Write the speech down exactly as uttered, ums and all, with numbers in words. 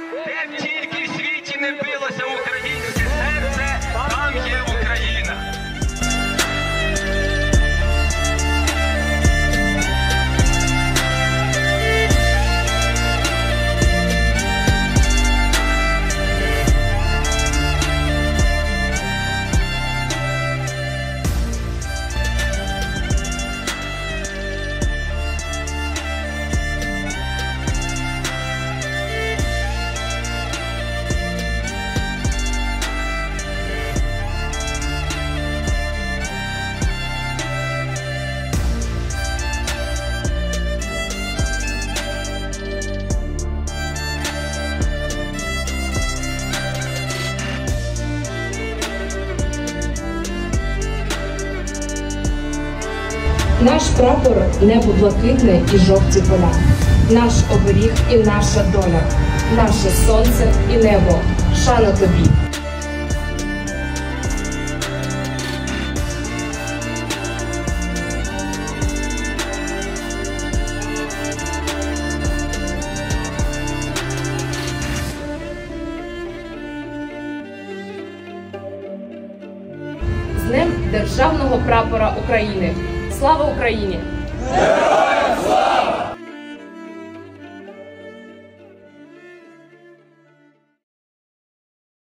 Де б тільки в світі не билося українське серце, там є Україна. Наш прапор – небо блакитне і жовті поля, наш оберіг і наша доля, наше сонце і небо. Шана тобі! З Днем Державного прапора України! Слава Україні! Героям слава!